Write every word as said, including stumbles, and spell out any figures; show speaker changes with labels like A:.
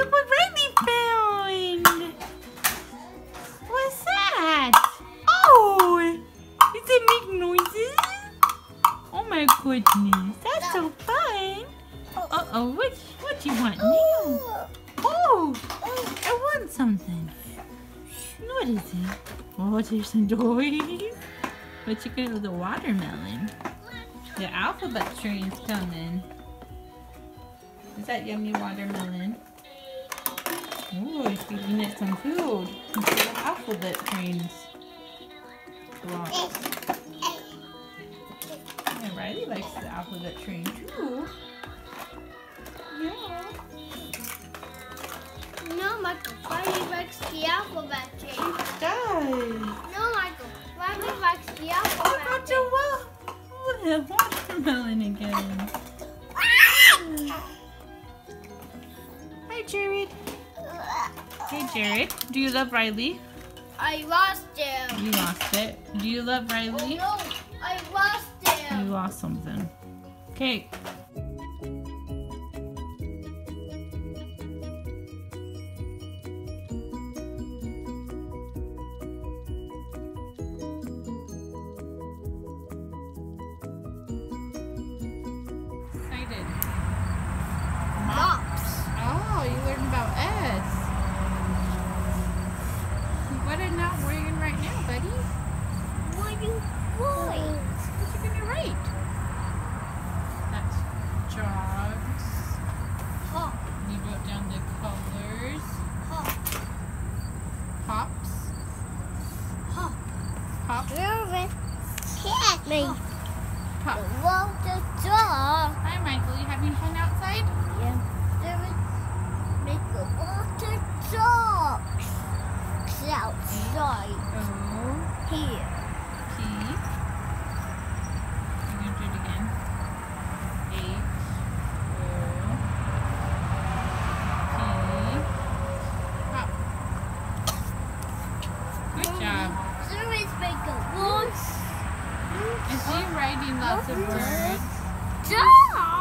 A: Look what Riley found! What's that? Oh! Does it make noises? Oh my goodness, that's so fun! Uh-oh, what, what do you want now? Oh! I want something. What is it? Oh, there's some toys. What you gonna do with the watermelon? The alphabet train's coming. Is that yummy watermelon? Ooh, he's feeding it some food. Instead of alphabet trains. Wow. Yeah, Riley likes the alphabet train too. Yeah.
B: No, Michael, Riley likes the alphabet train.
A: Does.
B: No, Michael, Riley likes the alphabet
A: Oh, not
B: train.
A: your wa- oh, the watermelon again. Hi, Jared. Hey, Jared. Do you love Riley?
B: I lost him.
A: You lost it. Do you love Riley?
B: No, I lost
A: You
B: him.
A: lost something. Okay. Excited.
B: Mops.
A: Oh, you learned about S. What are not worrying right now, buddy?
B: What do you want?
A: What you gonna write? That's jogs.
B: Hop,
A: You wrote down the colors.
B: hop,
A: Hops.
B: hop.
A: Hop.
B: Cat me.
A: Hop.
B: Walk the dog.
A: Hi, Michael. You having fun outside?
B: Yeah. There is make a water dogs outside
A: O.
B: here.
A: P. You're gonna do it again. H. O. P. Hop. Good job.
B: There is make a water
A: I see you writing lots of words.
B: dog.